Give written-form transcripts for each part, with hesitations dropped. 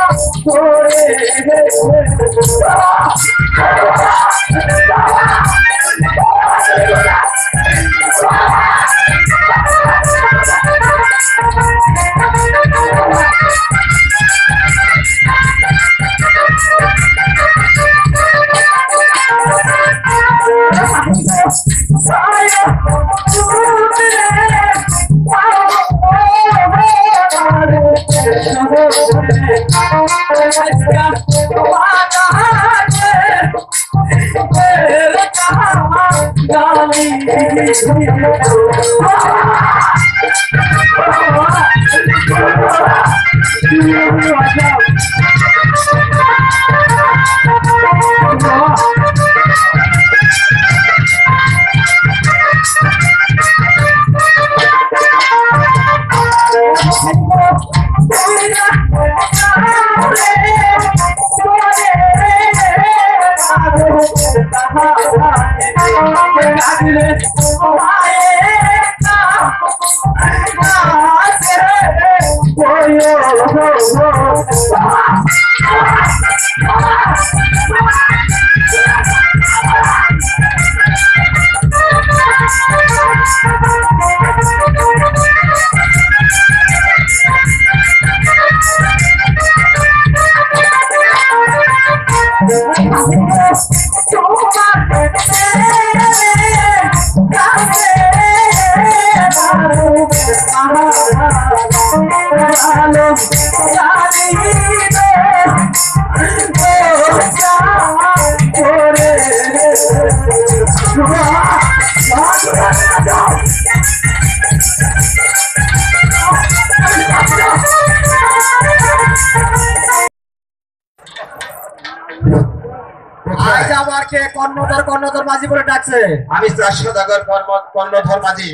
কর্ণধর মাঝি বলে ডাকছে। আমি সদাগর কর্ণধর মাঝি।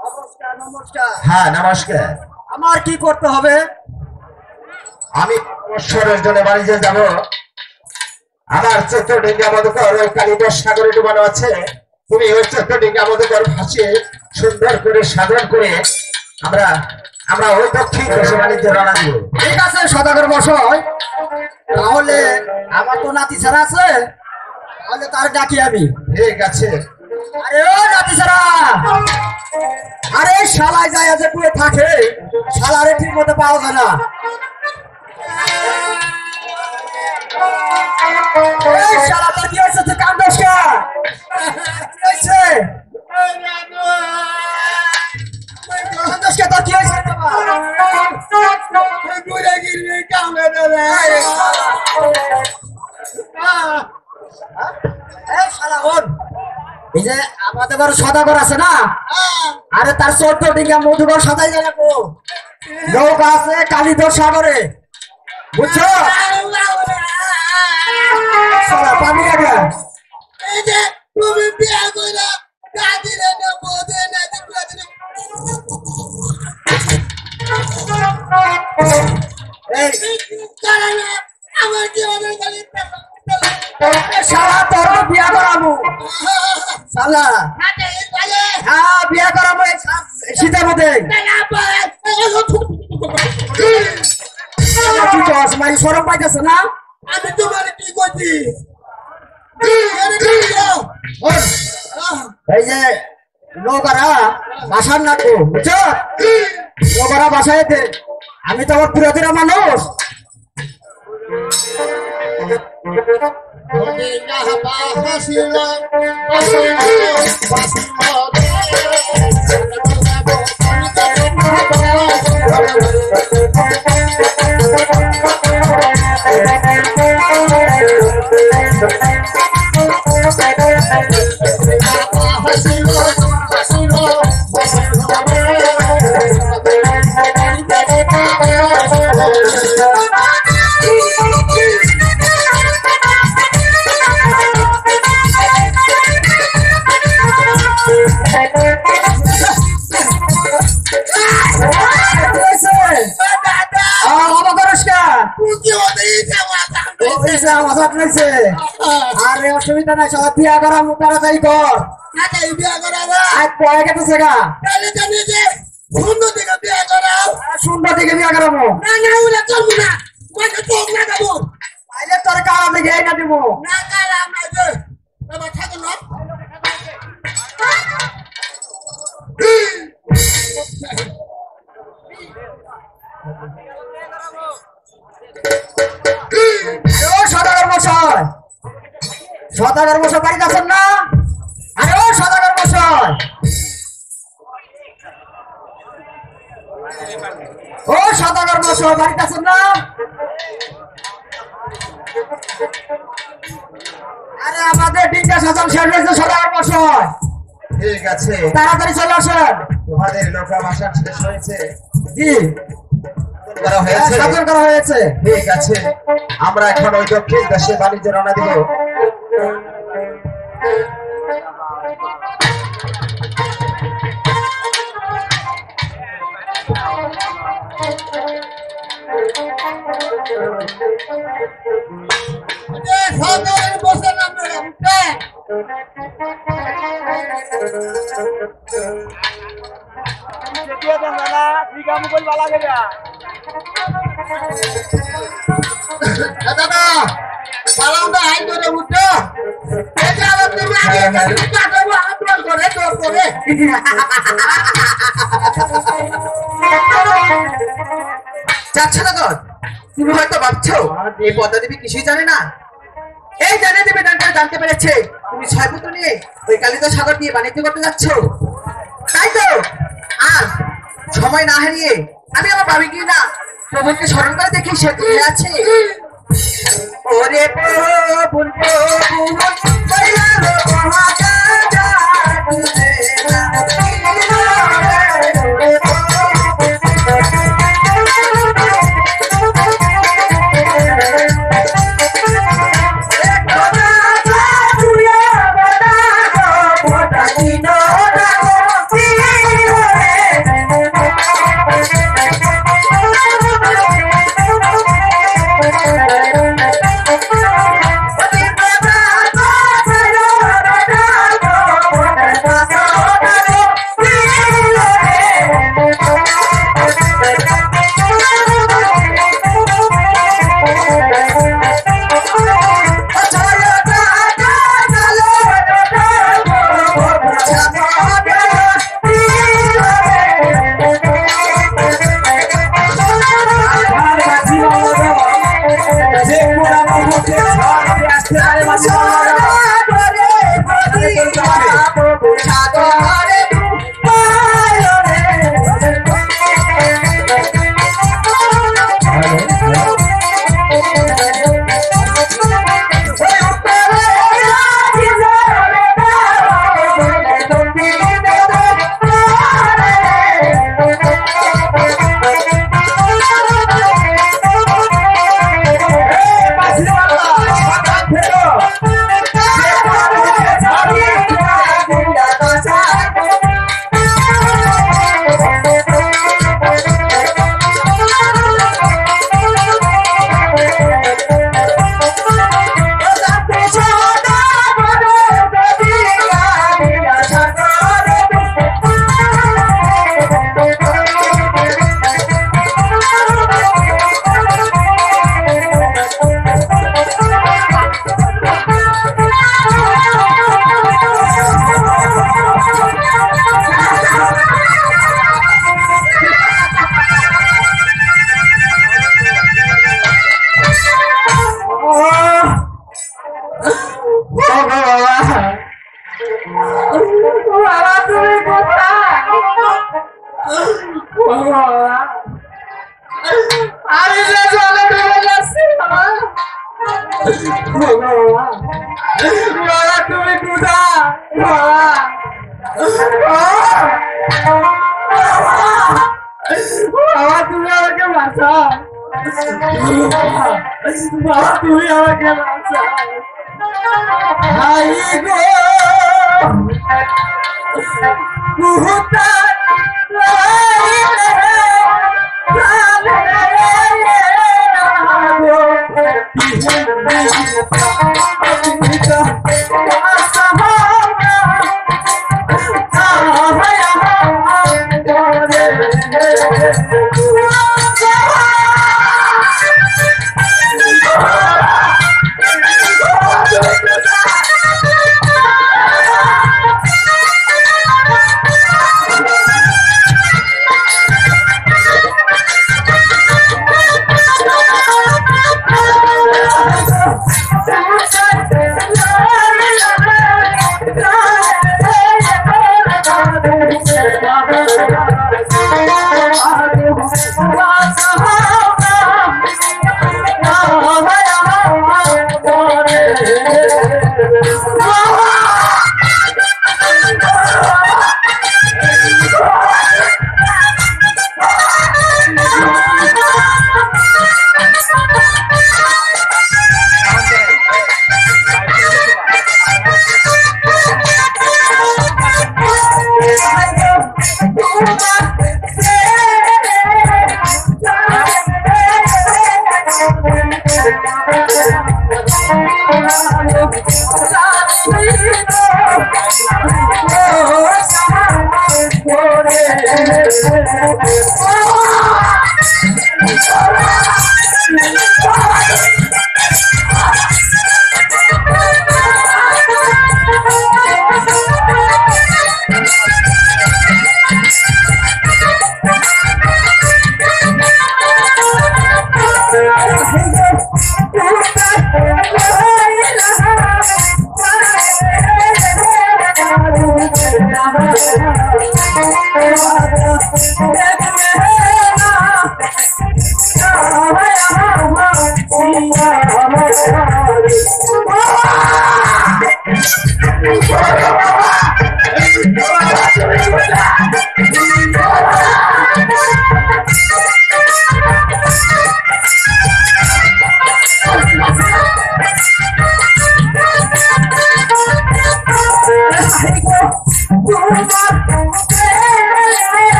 নমস্কার। হ্যাঁ নমস্কার। আমার কি করতে হবে? আমি ঈশ্বরের জন্য বাড়িতে যাব। আমার চতুর্ডিঙ্গা মধুকর ওই কালীবর সাগরে ডুবানো আছে। তুমি ওই চতুর্ডিঙ্গা মধুকর ভাসিয়ে সুন্দর করে সাধন করে আমরা ওই দক্ষিণ দেশে বাণিজ্য রওনা দিব। ঠিক আছে সদাগর মশাই, তাহলে আমার তো নাতি ছাড়া আছে, তাহলে তার ডাকি আমি। ঠিক আছে। আরে ও নাতি ছাড়া, আরে শালায় যায় আছে পুরে থাকে, শালারে ঠিক মতো পাওয়া যায় না। এই শালা তোর কি হয়েছে? তুই কান্দোস কে? কি হয়েছে? কান্দোস কে? তোর কি হয়েছে? এই যে আমাদের ঘর সদাগর আছে না, আরে তার 14 ডিঙ্গা মধুকর সাদাই যায় নৌকা আছে কালীধর সাগরে, বুঝছো? পানি লাগে। এই যে তুমি বিয়া কইরা গাদিরে না বদে না এই কারণ আমার কি হবে খালি শালা তোর বিয়া করাবো শালা। হ্যাঁ বিয়া করাবো শীতের মধ্যে। কি কস মাই সরম পাইতেছে না? আমি তোমার কি করছি? এই যে নৌকারা বাসার নাকবো, বুঝছো? নৌকারা বাসায় দে, আমি তো আমার পুরাতন মানুষ। আরে অসুবিধা নাই, সব বিয়া করা তাড়াতাড়ি কর। পরে গেছে গা সুন্দর দিকে বিয়া করাবো। দেয় না দিব না কালাম না যে বাবা থাকে না ও সদাগর মশাই সদাগর মশাই বাড়িতে আছেন না আরে ও সদাগর মশাই ও সদাগর মশাই বাড়িতে আছেন না আরে আমাদের ডিঙ্গা সাজান শেষ হয়েছে সদাগর মশাই ঠিক আছে তাড়াতাড়ি চলে আসেন তোমাদের লোকা ভাষা শেষ হয়েছে জি করা হয়েছে সাজান করা হয়েছে ঠিক আছে আমরা এখন ওই দক্ষিণ দেশে বাণিজ্য রওনা দিব এ সদরের বসে নাম রে উঠে দাদা পালাউন্ডা হাই করে উঠো এটা আবার তুমি আগে কাটাবো আপলোড করে তোর করে যাচ্ছে না তোর তুমি হয়তো ভাবছো এই পদ্মা দেবী কিছুই জানে না এই জানে দেবে জানতে পেরেছে তুমি ছয় পুত্র নিয়ে ওই কালিত সাগর দিয়ে বাণিজ্য করতে যাচ্ছ তাই তো আর সময় না হারিয়ে আমি আমার ভাবি কি না প্রভুকে স্মরণ করে দেখি সে তুমি আছে ওরে প্রভুর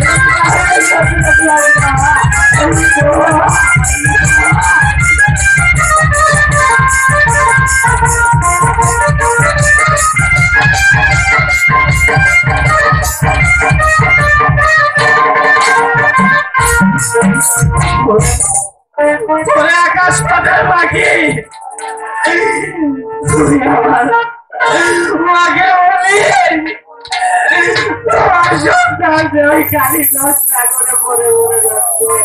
ওরে আকাশ পাতার পাখি তুই আমার মাকে বলি তোমার সন্তান যে ওই কালী দশটা করে পড়ে পড়ে যাচ্ছে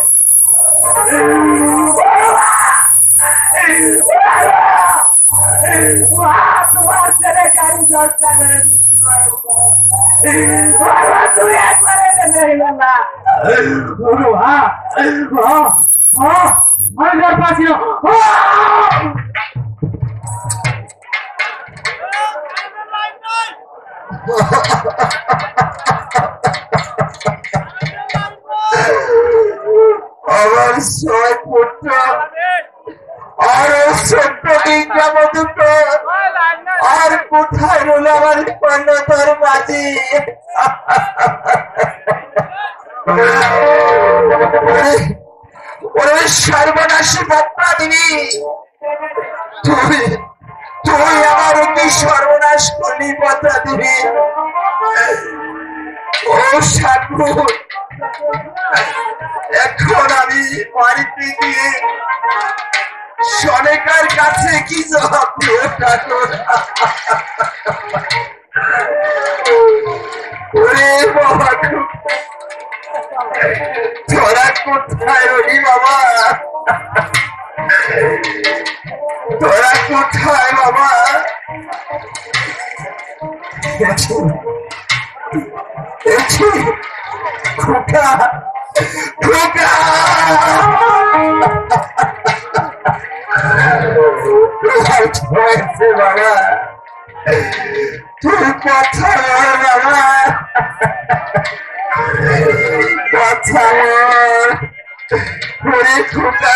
তোমার ছেলে কালী দশটা করে তুমি একবারে নেই না আমার পাচ্ছি না আমার ছয় পুত্র আর ছোট্ট ডিঙ্গা দুটো আর কোথায় রইল আমার কন্যতার মাঝি ওরে সর্বনাশী বাপ্পা দিবি তুই তুই আমার কি সর্বনাশ করলি বাপ্পা দিবি ও সাধু এখন আমি বাড়িতে গিয়ে সনেকার কাছে কি জবাব দিয়ে ঠাকুর ওরে বাবা তোরা কোথায় রবি বাবা তোরা কোথায় বাবা খোকা খোকা বাবা তুই কথা বাবা কথা ওরে খোকা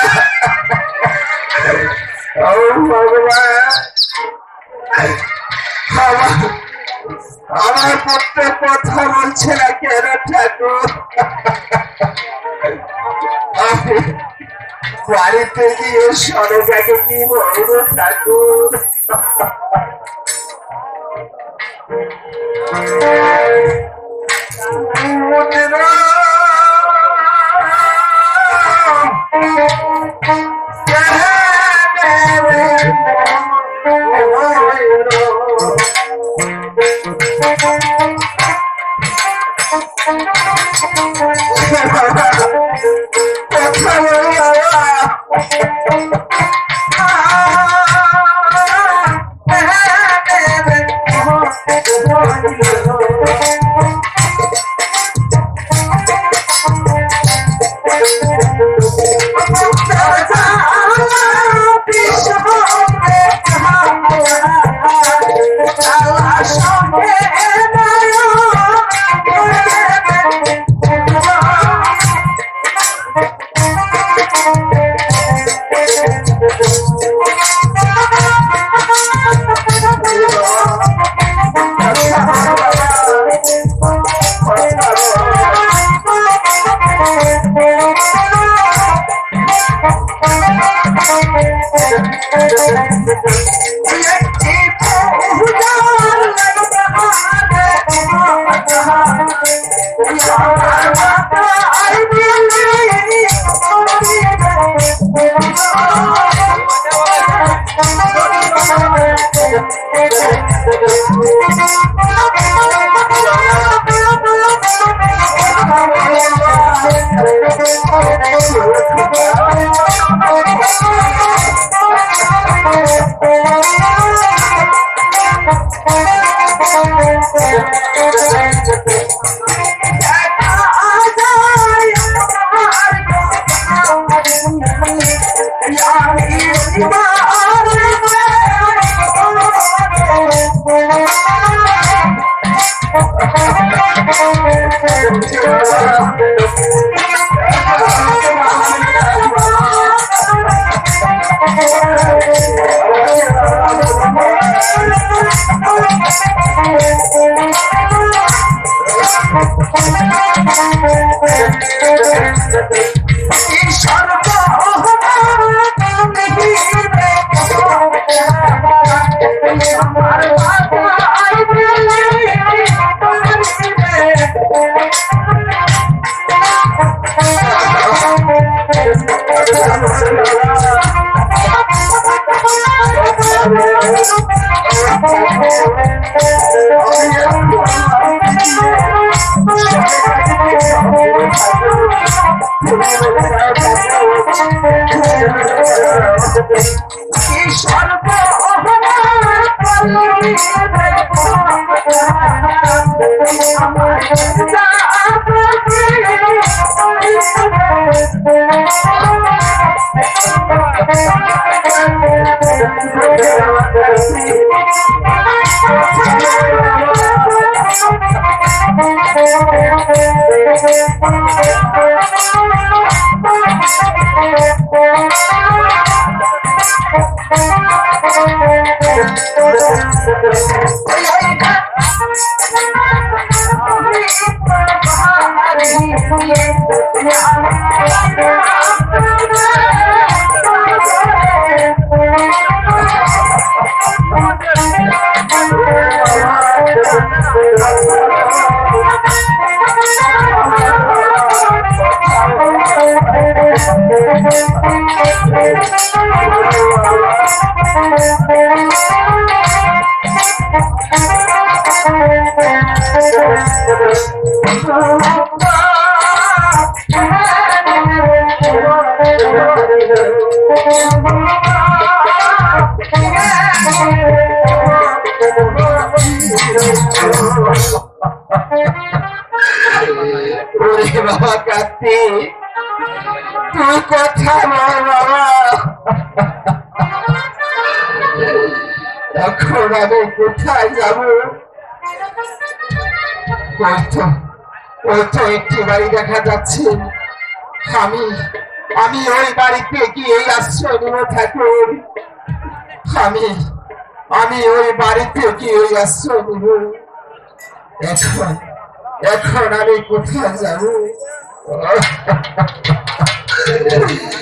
ও ভগবান আমার পুত্র কথা বলছে না কেন ঠাকুর বাড়িতে গিয়ে সরকাকে কি বলবো ঠাকুর বাবা কার্তি, তুই কোথায় বাবা? এখন আমি কোথায় যাব? ওই তো একটি বাড়ি দেখা যাচ্ছে। আমি ওই বাড়িতে গিয়ে আশ্রয় নিব ঠাকুর। আমি ওই বাড়িতে গিয়ে আশ্রয় নিব। এখন আমি কোথায় যাব?